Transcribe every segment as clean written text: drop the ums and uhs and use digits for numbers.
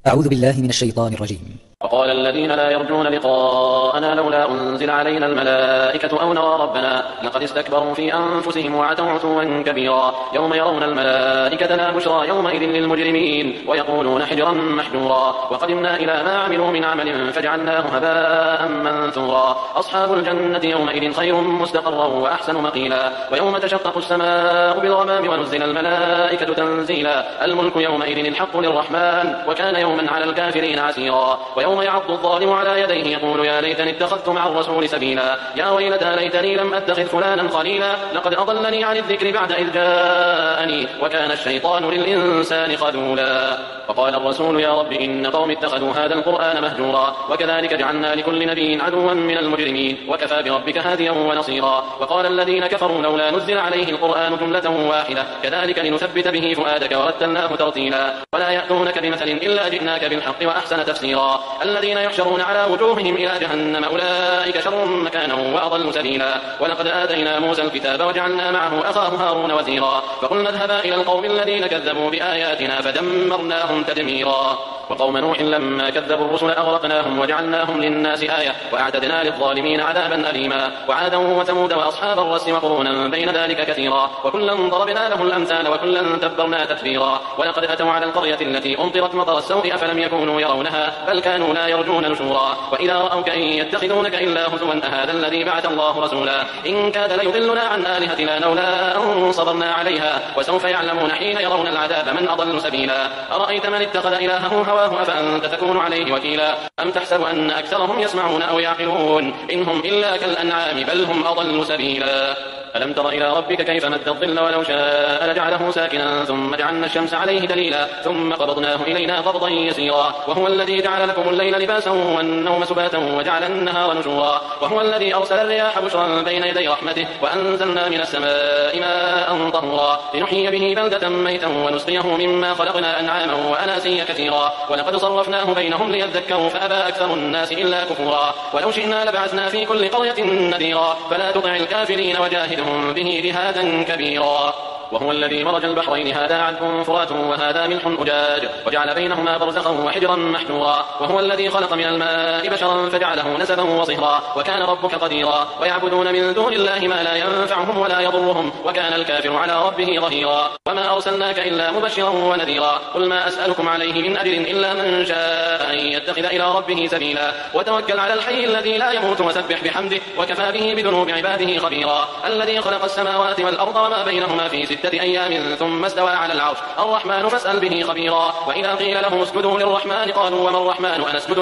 أعوذ بالله من الشيطان الرجيم. وقال الذين لا يرجون لقاءنا لولا أنزل علينا الملائكة أو نرى ربنا لقد استكبروا في أنفسهم وعتوا عتوا كبيرا يوم يرون الملائكة لا بشرى يومئذ للمجرمين ويقولون حجرا محجورا وقدمنا إلى ما عملوا من عمل فجعلناه هباء منثورا أصحاب الجنة يومئذ خير مستقرا وأحسن مقيلا ويوم تشقق السماء بالغمام ونزل الملائكة تنزيلا الملك يومئذ الحق للرحمن وكان يوما على الكافرين عسيرا ويوم يعض الظالم على يديه يقول يا ليتني اتخذت مع الرسول سبيلا يا ويلتى ليتني لم أتخذ فلانا خليلا لقد أضلني عن الذكر بعد إذ جاءني وكان الشيطان للإنسان خذولا وقال الرسول يا رب إن قوم اتخذوا هذا القرآن مهجورا وكذلك جعلنا لكل نبي عدوا من المجرمين وكفى بربك هاديا ونصيرا وقال الذين كفروا لولا نزل عليه القرآن جملة واحدة كذلك لنثبت به فؤادك ورتلناه ترتيلا ولا يأتونك بمثل إلا جئناك بالحق وأحسن تفسيرا الذين يحشرون على وجوههم إلى جهنم أولئك شر مكانا وأضل سبيلا ولقد آتينا موسى الكتاب وجعلنا معه أخاه هارون وزيرا فقلنا اذهبا إلى القوم الذين كذبوا بآياتنا فدمرناهم تدميرا وقوم نوح لما كذبوا الرسل أغرقناهم وجعلناهم للناس آية وأعتدنا للظالمين عذابا أليما وعادا وثمود وأصحاب الرس وقرونا بين ذلك كثيرا وكلا ضربنا له الأمثال وكلا تبرنا تتبيرا ولقد أتوا على القرية التي أمطرت مطر السوء أفلم يكونوا يرونها بل كانوا لا يرجون نشورا وإذا رأوك إن يتخذونك إلا هزوا أهذا الذي بعث الله رسولا إن كاد ليضلنا عن آلهتنا لولا أن صبرنا عليها وسوف يعلمون حين يرون العذاب من أضل سبيلا أرأيت من اتخذ إلهه هواه أفأنت تكون عليه وكيلا أم تحسب أن أكثرهم يسمعون أو يعقلون إنهم إلا كالأنعام بل هم أضل سبيلا ألم تر إلى ربك كيف مد الظل ولو شاء لجعله ساكنا ثم جعلنا الشمس عليه دليلا ثم قبضناه إلينا قبضا يسيرا وهو الذي جعل لكم الليل لباسا والنوم سباتا وجعل النهار نشورا وهو الذي أرسل الرياح بشرا بين يدي رحمته وأنزلنا من السماء ماء طهورا لنحيي به بلدة ميتا ونسقيه مما خلقنا أنعاما وأناسيا كثيرا ولقد صرفناه بينهم ليذكروا فأبى أكثر الناس إلا كفورا ولو شئنا لبعثنا في كل قرية نذيرا فلا تطع الكافرين وجاهدهم به جهادا كبيرا وهو الذي مرج البحرين هذا عذب فرات وهذا ملح أجاج وجعل بينهما برزخا وحجرا محجورا وهو الذي خلق من الماء بشرا فجعله نسبا وصهرا وكان ربك قديرا ويعبدون من دون الله ما لا ينفعهم ولا يضرهم وكان الكافر على ربه ظهيرا وما أرسلناك إلا مبشرا ونذيرا قل ما أسألكم عليه من أجر إلا من شاء أن يتخذ إلى ربه سبيلا وتوكل على الحي الذي لا يموت وسبح بحمده وكفى به بذنوب عباده خبيرا الذي خلق السماوات والأرض وما بينهما في 6 أيام ثم استوى على العرش الرحمن فاسأل به خبيرا وإذا قيل لهم اسجدوا للرحمن قالوا وما الرحمن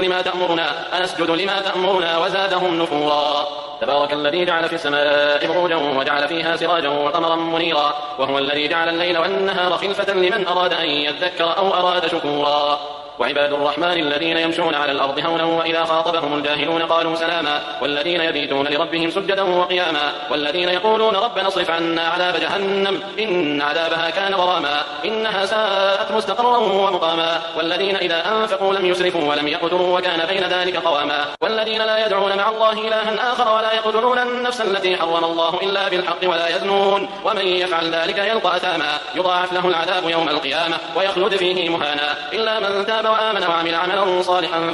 أنسجد لما تأمرنا وزادهم نفورا تبارك الذي جعل في السماء بروجا وجعل فيها سراجا وقمرا منيرا وهو الذي جعل الليل والنهار خلفة لمن أراد أن يذكر أو أراد شكورا وعباد الرحمن الذين يمشون على الأرض هونا وإذا خاطبهم الجاهلون قالوا سلاما والذين يبيتون لربهم سجدا وقياما والذين يقولون ربنا اصرف عنا عذاب جهنم إن عذابها كان غراما إنها ساءت مستقرا ومقاما والذين إذا أنفقوا لم يسرفوا ولم يقتروا وكان بين ذلك قواما والذين لا يدعون مع الله إلها آخر ولا يقتلون النفس التي حرم الله إلا بالحق ولا يزنون ومن يفعل ذلك يلقى أثاما يضاعف له العذاب يوم القيامة ويخلد فيه مهانا إلا من تاب وآمن وعمل عملا صالحا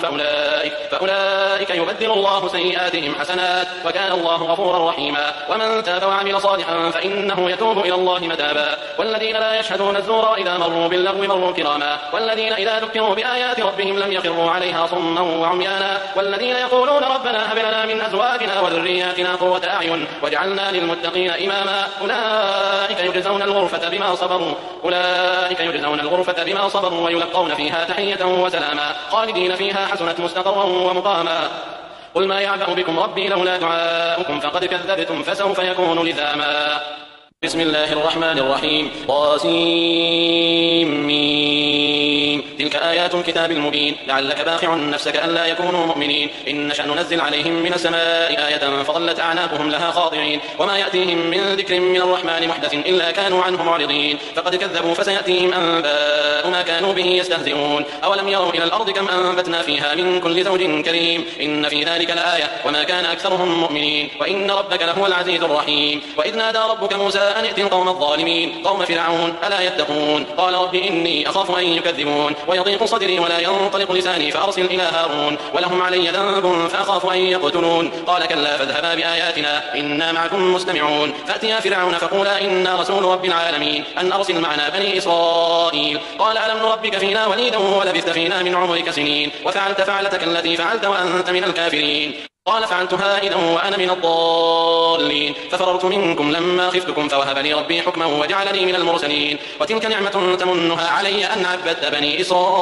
فأولئك يبدل الله سيئاتهم حسنات وكان الله غفورا رحيما ومن تاب وعمل صالحا فإنه يتوب إلى الله متابا والذين لا يشهدون الزور إذا مروا باللغو مروا كراما والذين إذا ذكروا بآيات ربهم لم يخروا عليها صما وعميانا والذين يقولون ربنا هب لنا من أزواجنا وذرياتنا قرة أعين واجعلنا للمتقين إماما أولئك يجزون الغرفة بما صبروا ويلقون فيها تحية وسلاما خالدين فيها حسنت مستقرا ومقاما قل ما يعبأ بكم ربي لولا دعاؤكم فقد كذبتم فسوف يكون لزاما بسم الله الرحمن الرحيم طاسيم تلك آيات الكتاب المبين لعلك باخع نفسك ألا يكونوا مؤمنين إن نشأ ننزل عليهم من السماء آية فظلت أعناقهم لها خاضعين وما يأتيهم من ذكر من الرحمن محدث إلا كانوا عنه معرضين فقد كذبوا فسيأتيهم أنباء ما كانوا به يستهزئون أولم يروا إلى الأرض كم أنبتنا فيها من كل زوج كريم إن في ذلك لآية وما كان أكثرهم مؤمنين وإن ربك لهو العزيز الرحيم وإذ نادى ربك موسى أن ائت القوم الظالمين قوم فرعون ألا يتقون قال رب إني أخاف أن يكذبون يضيق صدري ولا ينطلق لساني فأرسل إلى هارون ولهم علي ذنب فأخاف أن يقتلون قال كلا فاذهبا بآياتنا إنا معكم مستمعون فأتيا فرعون فقولا إنا رسول رب العالمين أن أرسل معنا بني إسرائيل قال ألم نربك فينا وليدا ولبثت فينا من عمرك سنين وفعلت فعلتك التي فعلت وأنت من الكافرين قال فعلتها إذا وأنا من الضالين ففررت منكم لما خفتكم فوهب لي ربي حكما وجعلني من المرسلين وتلك نعمة تمنها علي أن عبدت بني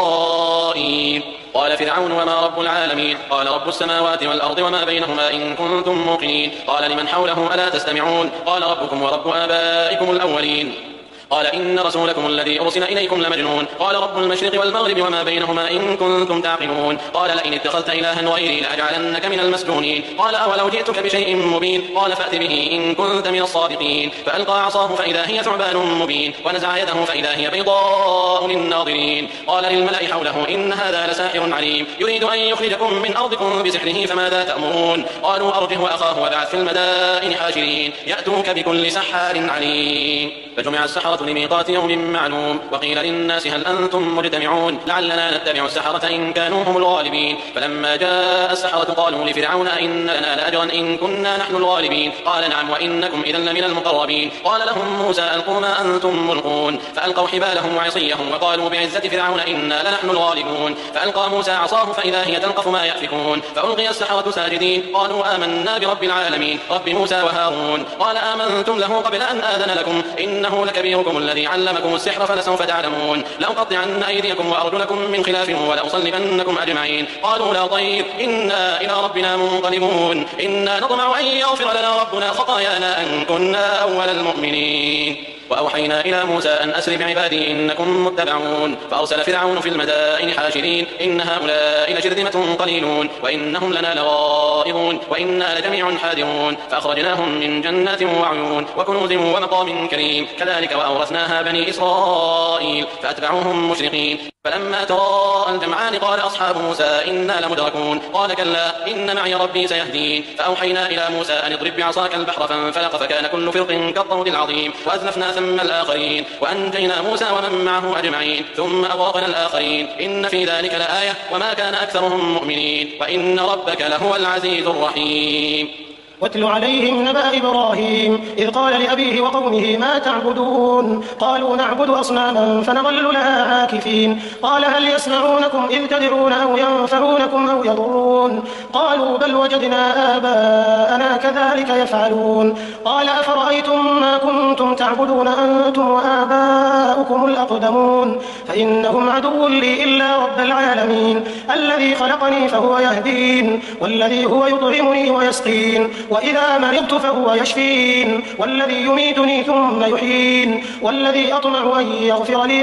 إسرائيل قال فرعون وما رب العالمين قال رب السماوات والأرض وما بينهما إن كنتم موقنين قال لمن حوله ألا تستمعون قال ربكم ورب آبائكم الأولين قال إن رسولكم الذي أرسل إليكم لمجنون قال رب المشرق والمغرب وما بينهما إن كنتم تعقلون قال لئن اتخذت إلها غيري لأجعلنك من المسجونين قال أولو جئتك بشيء مبين قال فأت به إن كنت من الصادقين فألقى عصاه فإذا هي ثعبان مبين ونزع يده فإذا هي بيضاء للناظرين قال للملأ حوله إن هذا لساحر عليم يريد أن يخرجكم من أرضكم بسحره فماذا تأمرون قالوا أرجه وأخاه وابعث في المدائن حاشرين يأتوك بكل سحار عليم فجمع السحرة لميقات يوم معلوم وقيل للناس هل أنتم مجتمعون لعلنا نتبع السحرة إن كانوا هم الغالبين فلما جاء السحرة قالوا لفرعون أئن لنا لأجرا إن كنا نحن الغالبين قال نعم وإنكم إذا لمن المقربين قال لهم موسى ألقوا ما أنتم ملقون فألقوا حبالهم وعصيهم وقالوا بعزة فرعون إنا لنحن الغالبون فألقى موسى عصاه فإذا هي تلقف ما يأفكون فألقي السحرة ساجدين قالوا آمنا برب العالمين رب موسى وهارون قال آمنتم له قبل أن آذن لكم إنه لكبيركم الذي علمكم السحر فلسوف تعلمون لأقطعن أيديكم وأرجلكم من خلاف ولأصلبنكم أجمعين قالوا لا ضير إنا إلى ربنا منقلبون إنا نطمع أن يغفر لنا ربنا خطايانا أن كنا أول المؤمنين وأوحينا إلى موسى أن أسر بعبادي إنكم متبعون فأرسل فرعون في المدائن حاشرين إن هؤلاء لشرذمة قليلون وإنهم لنا لغائظون وإنا لجميع حاذرون فأخرجناهم من جنات وعيون وكنوز ومقام كريم كذلك وأورثناها بني إسرائيل فأتبعوهم مشرقين فلما تراءى الجمعان قال أصحاب موسى إنا لمدركون قال كلا إن معي ربي سيهدين فأوحينا إلى موسى أن اضرب بعصاك البحر فانفلق فكان كل فرق كالطود العظيم وأزلفنا ثم الآخرين وأنجينا موسى ومن معه أجمعين ثم أغرقنا الآخرين إن في ذلك لآية وما كان أكثرهم مؤمنين وإن ربك لهو العزيز الرحيم واتل عليهم نبأ إبراهيم إذ قال لأبيه وقومه ما تعبدون قالوا نعبد أصناما فنظل لها عاكفين قال هل يسمعونكم إذ تدعون أو ينفعونكم أو يضرون قالوا بل وجدنا آباءنا كذلك يفعلون قال أفرأيتم ما كنتم تعبدون أنتم وآباؤكم الأقدمون فإنهم عدو لي إلا رب العالمين الذي خلقني فهو يهدين والذي هو يطعمني ويسقين وإذا مرضت فهو يشفين والذي يميتني ثم يحيين والذي أطمع أن يغفر لي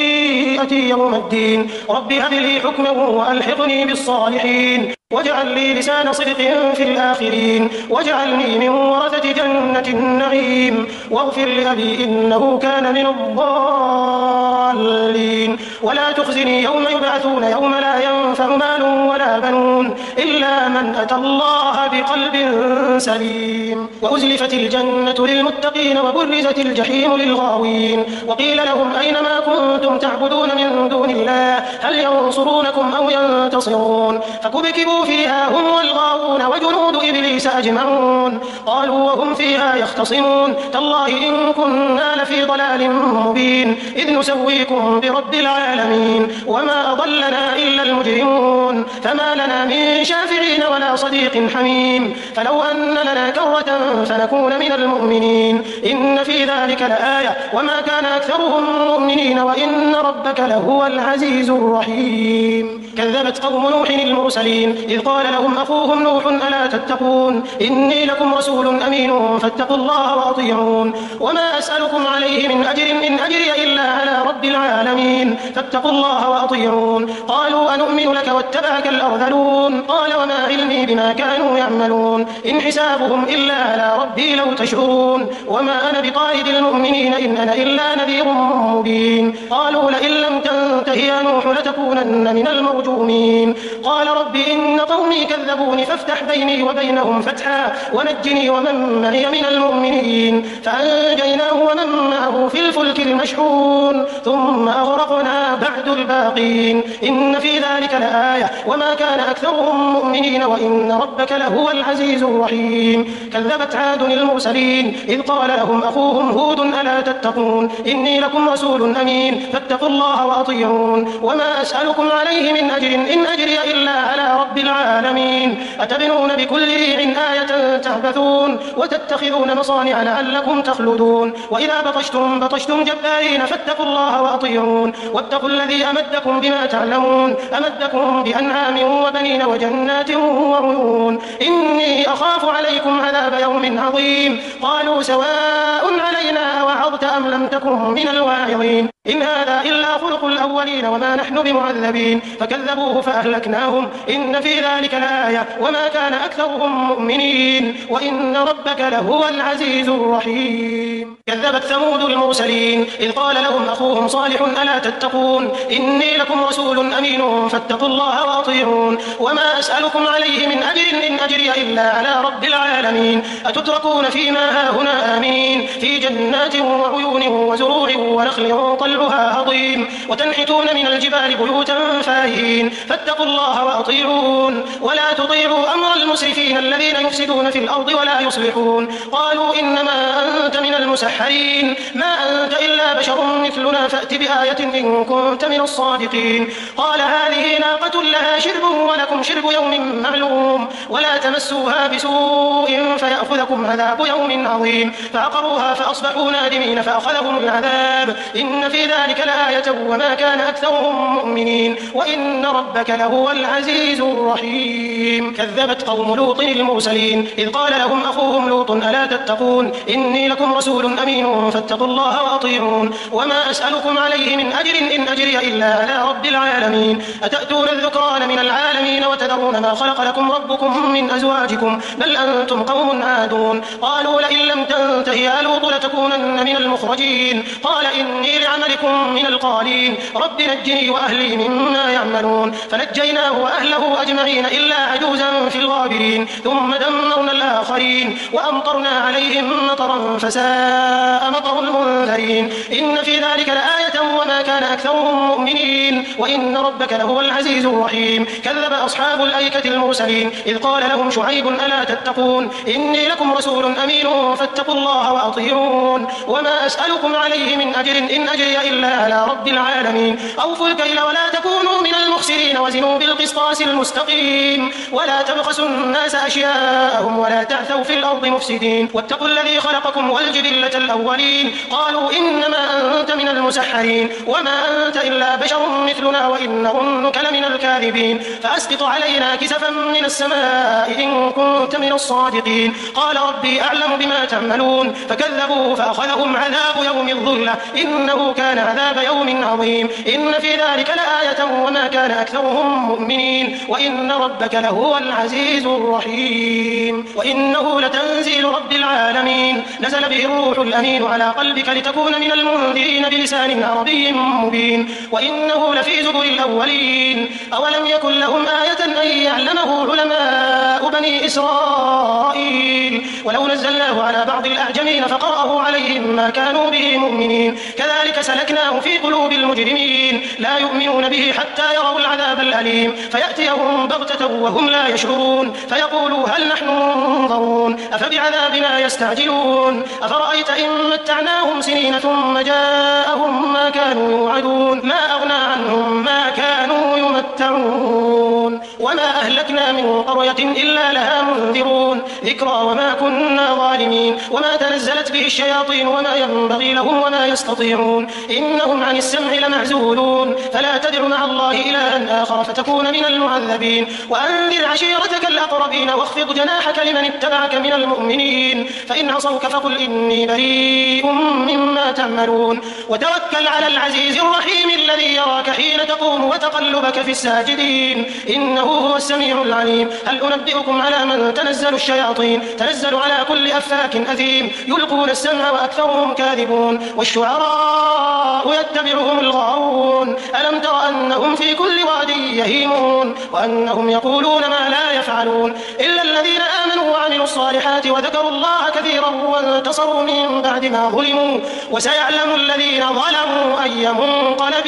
خطيئتي يوم الدين رب هب لي حكما وألحقني بالصالحين واجعل لي لسان صدق في الآخرين واجعلني من ورثة جنة النعيم واغفر لأبي إنه كان من الضالين ولا تخزني يوم يبعثون يوم لا ينفع مال ولا بنون إلا من أتى الله بقلب سليم وأزلفت الجنة للمتقين وبرزت الجحيم للغاوين وقيل لهم أين ما كنتم تعبدون من دون الله هل ينصرونكم أو ينتصرون فكبكبوا فيها هم والغاوون وجنود إبليس أجمعون قالوا وهم فيها يختصمون تالله إن كنا لفي ضلال مبين إذ نسويكم برب العالمين وما أضلنا إلا المجرمون فما لنا من شافعين ولا صديق حميم فلو أن لنا كرة فنكون من المؤمنين إن في ذلك لآية وما كان أكثرهم مؤمنين وإن ربك لهو العزيز الرحيم كذبت قوم نوح المرسلين إذ قال لهم أخوهم نوح ألا تتقون إني لكم رسول أمين فاتقوا الله وأطيعون وما أسألكم عليه من أجر إن أجري إلا على رب العالمين فاتقوا الله وأطيعون قالوا أنؤمن لك واتبعك الأرذلون قال وما علمي بما كانوا يعملون إن حسابهم إلا على ربي لو تشعرون وما أنا بطارد المؤمنين إن أنا إلا نذير مبين قالوا لئن لم تنته يا نوح لتكونن من المرجومين قال رب إن إن قومي كذبوني فافتح بيني وبينهم فتحا ونجني ومن معي من المؤمنين فأنجيناه ومن معه في الفلك المشحون ثم أغرقنا بعد الباقين إن في ذلك لآية وما كان أكثرهم مؤمنين وإن ربك لهو العزيز الرحيم كذبت عاد المرسلين إذ قال لهم أخوهم هود ألا تتقون إني لكم رسول أمين فاتقوا الله وأطيعون وما أسألكم عليه من أجر إن أجري إلا على رب العالمين أتبنون بكل ريع آية تعبثون وتتخذون مصانع لعلكم تخلدون وإذا بطشتم جبارين فاتقوا الله وأطيعون واتقوا الذي أمدكم بما تعلمون أمدكم بأنعام وبنين وجنات وعيون إني أخاف عليكم عذاب يوم عظيم قالوا سواء علينا وعظت أم لم تكن من الواعظين إن هذا إلا خلق الأولين وما نحن بمعذبين فكذبوه فأهلكناهم إن في ذلك لآية وما كان أكثرهم مؤمنين وإن ربك لهو العزيز الرحيم كذبت ثمود المرسلين إذ قال لهم أخوهم صالح ألا تتقون إني لكم رسول أمين فاتقوا الله وأطيعون وما أسألكم عليه من أجر إن أجري إلا على رب العالمين أتتركون فيما هاهنا آمنين في جنات وعيون وزروع ونخل طلعها هضيم وتنحتون من الجبال بيوتا فارهين فاتقوا الله وأطيعون ولا تطيعوا أمر المسرفين الذين يفسدون في الأرض ولا يصلحون قالوا إنما أنت من المسحرين ما أنت إلا بشر مثلنا فأت بآية إن كنت من الصادقين قال هذه ناقة لها شرب ولكم شرب يوم معلوم ولا تمسوها بسوء فيأخذكم عذاب يوم عظيم فعقروها فأصبحوا نادمين فأخذهم العذاب إن في ذلك لآية وما كان أكثرهم مؤمنين وإن ربك لهو العزيز الرحيم كذبت قوم لوط المرسلين إذ قال لهم أخوهم لوط ألا تتقون إني لكم رسول أمين فاتقوا الله وأطيعون وما أسألكم عليه من أجر إن أجري إلا على رب العالمين أتأتون الذكران من العالمين وتذرون ما خلق لكم ربكم من أزواجكم بل أنتم قوم عادون قالوا لئن لم تنته يا لوط لتكونن من المخرجين قال إني لعملكم من القالين رب نجني وأهلي مما يعملون فنجيناه وأهله أجمعين إلا عجوزا في الغابرين ثم دمرنا الآخرين وأمطرنا عليهم مطرا فساء مطر المنذرين إن في ذلك لآية وما كان أكثرهم مؤمنين وإن ربك لهو العزيز الرحيم كذب أصحاب الأيكة المرسلين إذ قال لهم شعيب ألا تتقون إني لكم رسول أمين فاتقوا الله وأطيعون وما أسألكم عليه من أجر إن أجري إلا على رب العالمين أوفوا الكيل ولا تكونوا من المخسرين وزنوا بالقسطاس المستقيم ولا تبخسوا الناس أشياءهم ولا تعثوا في الأرض مفسدين واتقوا الذي خلقكم والجبلة الأولين قالوا إنما أنت من المسحرين وما أنت إلا بشر مثلنا وإن نظنك لمن الكاذبين فأسقط علينا كسفا من السماء إن كنت من الصادقين قال ربي أعلم بما تعملون فكذبوه فأخذهم عذاب يوم الظلة إنه كان عذاب يوم عظيم إن في ذلك لآية وما كان أكثرهم مؤمنين وإن ربك لهو العزيز الرحيم وإنه لتنزيل رب العالمين نزل به الروح الأمين على قلبك لتكون من المنذرين بلسان عربي مبين وإنه لفي زبر الأولين أولم يكن لهم آية أن يعلمه علماء بني إسرائيل ولو نزلناه على بعض الأعجمين فقرأه عليهم ما كانوا به مؤمنين كذلك سلكناه في قلوب المجرمين لا يؤمنون به حتى يروا العذاب الأليم فيأتيهم بغتة وهم لا يشعرون فيقولوا هل نحن منظرون أفبعذابنا يستعجلون أفرأيت إن متعناهم سنين ثم جاءهم ما كانوا يوعدون ما أغنى عنهم ما كانوا يمتعون وما أهلكنا من قرية إلا لها منذرون ذكرى وما كنا ظالمين وما تنزلت به الشياطين وما ينبغي لهم وما يستطيعون إنهم عن السمع لمعزولون فلا تدع مع الله إلها آخر فتكون من المعذبين وأنذر عشيرتك الأقربين واخفض جناحك لمن اتبعك من المؤمنين فإن عصوك فقل إني بريء مما تعملون وتوكل على العزيز الرحيم الذي يراك حين تقوم وتقلبك في الساجدين إنه هو السميع العليم هل أنبئكم على من تنزل الشياطين أجمعين. تنزل على كل أفاك أثيم يلقون السمع وأكثرهم كاذبون والشعراء يتبعهم الغاوون. ألم تر أنهم في كل واد يهيمون وأنهم يقولون ما لا يفعلون إلا الذين آمنوا وعملوا الصالحات وذكروا الله كثيرا وانتصروا من بعد ما ظلموا وسيعلم الذين ظلموا أي منقلب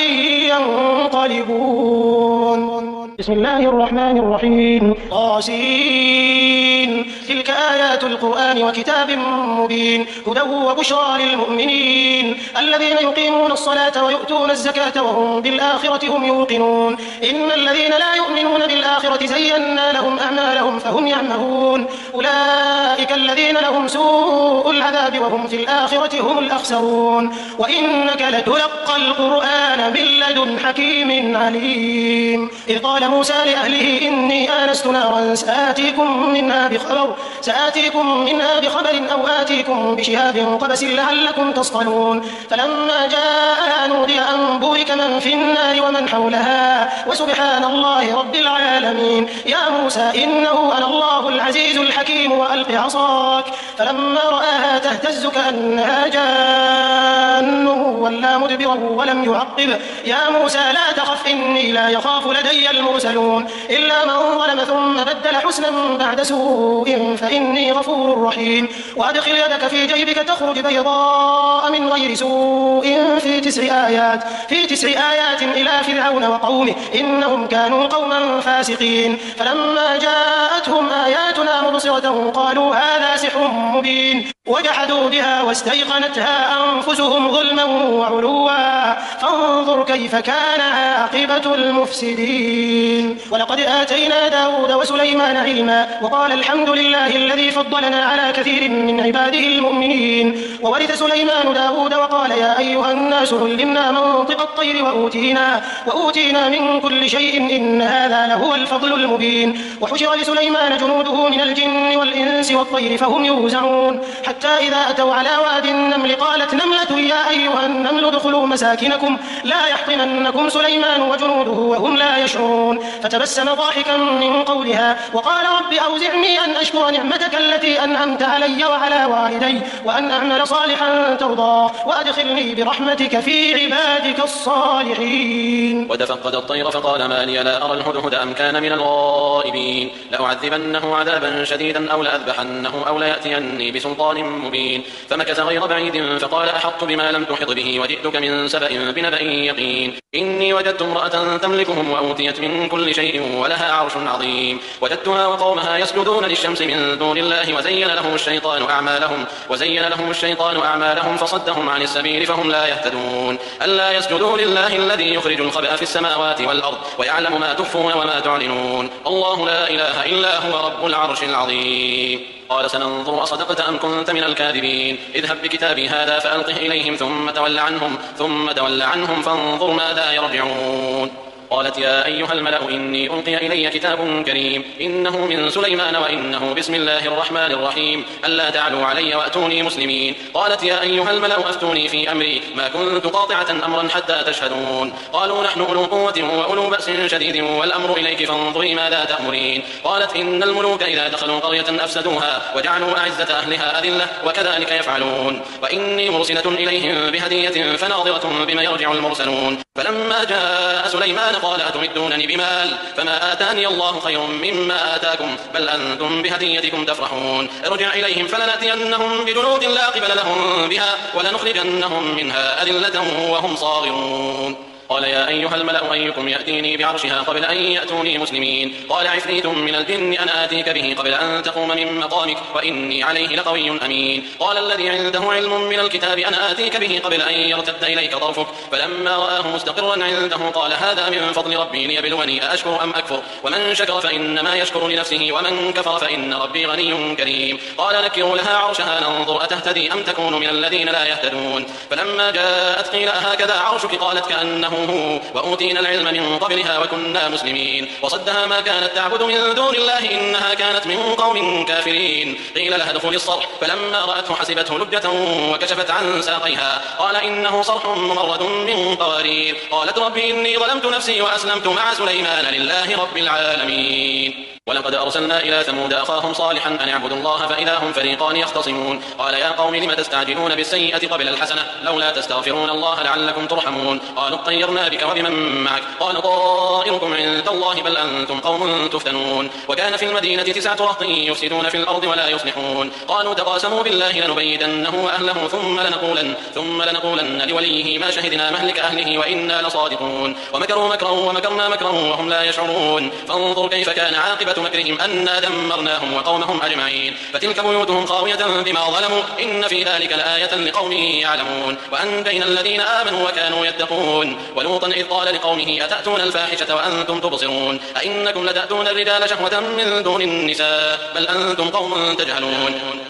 ينقلبون. بسم الله الرحمن الرحيم. طاسين. تلك آيات القرآن وكتاب مبين هدى وبشرى للمؤمنين الذين يقيمون الصلاة ويؤتون الزكاة وهم بالآخرة هم يوقنون. إن الذين لا يؤمنون بالآخرة زينا لهم أعمالهم فهم يعمهون. أولئك الذين لهم سوء العذاب وهم في الآخرة هم الأخسرون. وإنك لتلقى القرآن من لدن حكيم عليم. إذ قال موسى لأهله إني آنست نارا سآتيكم منها بخبر أو آتيكم بشهاب قبس لعلكم تصطلون. فلما جاء نودي أن بورك من في النار ومن حولها وسبحان الله رب العالمين. يا موسى إنه أنا الله العزيز الحكيم وألق عصاك فلما رآها تهتز كأنها جان ولا مدبرا ولم يعقب. يا موسى لا تخف إني لا يخاف لدي المرسلون إلا من ظلم ثم بدل حسنا بعد سوء فإني غفور رحيم. وأدخل يدك في جيبك تخرج بيضاء من غير سوء في 9 آيات إلى فرعون وقومه إنهم كانوا قوما فاسقين. فلما جاءتهم آياتنا مبصرة قالوا هذا سحر مبين وجحدوا بها واستيقنتها أنفسهم ظلما وعلوا فانظر كيف كان عاقبة المفسدين. ولقد آتينا داود وسليمان علما وقال الحمد لله الذي فضلنا على كثير من عباده المؤمنين. وورث سليمان داود وقال يا أيها الناس علمنا منطق الطير وأوتينا من كل شيء إن هذا لهو الفضل المبين. وحشر لسليمان جنوده من الجن والإنس والطير فهم يوزعون حتى إذا أتوا على واد النمل قالت نملة يا أيها النمل ادخلوا مساكنكم لا يحطمنكم سليمان وجنوده وهم لا يشعرون. فتبسم ضاحكا من قولها وقال رب أوزعني أن أشكر نعمتك التي أنعمت علي وعلى والدي وأن أعمل صالحا ترضاه وأدخلني برحمتك في عبادك الصالحين. وتفقد الطير فقال ما لي لا أرى الهدهد أم كان من الغائبين لأعذبنه عذابا شديدا أو لأذبحنه أو ليأتيني بسلطان مبين. فمكث غير بعيد فقال أحطت بما لم تحط به وجئتك من سبأ بنبأ يقين. إني وجدت امرأة تملكهم وأوتيت من كل شيء ولها عرش عظيم. وجدتها وقومها يسجدون للشمس من دون الله وزين لهم الشيطان أعمالهم فصدهم عن السبيل فهم لا يهتدون. ألا يسجدوا لله الذي يخرج الخبأ في السماوات والأرض ويعلم ما تخفون وما تعلنون. الله لا إله إلا هو رب العرش العظيم. قال سننظر أصدقت أم كنت من الكاذبين. اذهب بكتابي هذا فألقه إليهم ثم تول عنهم فانظر ماذا يرجعون. قالت يا أيها الملأ إني ألقي إلي كتاب كريم إنه من سليمان وإنه بسم الله الرحمن الرحيم ألا تعلوا علي وأتوني مسلمين. قالت يا أيها الملأ أفتوني في أمري ما كنت قاطعة أمرا حتى تشهدون. قالوا نحن أولو قوة وأولو بأس شديد والأمر إليك فانظري ماذا تأمرين. قالت إن الملوك إذا دخلوا قرية أفسدوها وجعلوا أعزة أهلها أذلة وكذلك يفعلون. وإني مرسلة إليهم بهدية فناظرة بما يرجع المرسلون. فلما جاء سليمان قال أتمدونني بمال فما آتاني الله خير مما آتاكم بل أنتم بهديتكم تفرحون. ارجع إليهم فلنأتينهم بجنود لا قبل لهم بها ولنخرجنهم منها أذلة وهم صاغرون. قال يا أيها الملأ أيكم يأتيني بعرشها قبل أن يأتوني مسلمين. قال عفريت من الجن أنا آتيك به قبل أن تقوم من مقامك وإني عليه لقوي أمين. قال الذي عنده علم من الكتاب أنا آتيك به قبل أن يرتد إليك طرفك فلما رآه مستقرا عنده قال هذا من فضل ربي ليبلوني أأشكر أم أكفر ومن شكر فإنما يشكر لنفسه ومن كفر فإن ربي غني كريم. قال نكروا لها عرشها ننظر أتهتدي أم تكون من الذين لا يهتدون. فلما جاءت قيل هكذا عرشك قالت كأنه وأوتينا العلم من قبلها وكنا مسلمين. وصدها ما كانت تعبد من دون الله إنها كانت من قوم كافرين. قيل لها ادخل الصرح فلما رأته حسبته لجة وكشفت عن ساقيها قال إنه صرح ممرد من قوارير. قالت ربي إني ظلمت نفسي وأسلمت مع سليمان لله رب العالمين. ولقد أرسلنا إلى ثمود أخاهم صالحا أن اعبدوا الله فإذا هم فريقان يختصمون قال يا قوم لم تستعجلون بالسيئة قبل الحسنة لولا تستغفرون الله لعلكم ترحمون قالوا اطيرنا بك وبمن معك قال طائركم عند الله بل أنتم قوم تفتنون وكان في المدينة 9 رهط يفسدون في الأرض ولا يصلحون قالوا تقاسموا بالله لنبيتنه وأهله ثم لنقولن لوليه ما شهدنا مهلك أهله وإنا لصادقون ومكروا مكرا ومكرنا مكرا وهم لا يشعرون فانظر كيف كان عاقبة مكرهم أنا دمرناهم وقومهم أجمعين فتلك بيوتهم خاوية بما ظلموا إن في ذلك لآية لقوم يعلمون وأنجينا الذين آمنوا وكانوا يتقون ولوطا إذ قال لقومه أتأتون الفاحشة وأنتم تبصرون أئنكم لتأتون الرجال شهوة من دون النساء بل أنتم قوم تجهلون